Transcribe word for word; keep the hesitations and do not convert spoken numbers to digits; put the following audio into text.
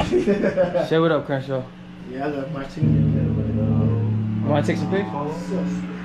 Say what up, Crenshaw. Yeah, I love my team. You want to take some pictures?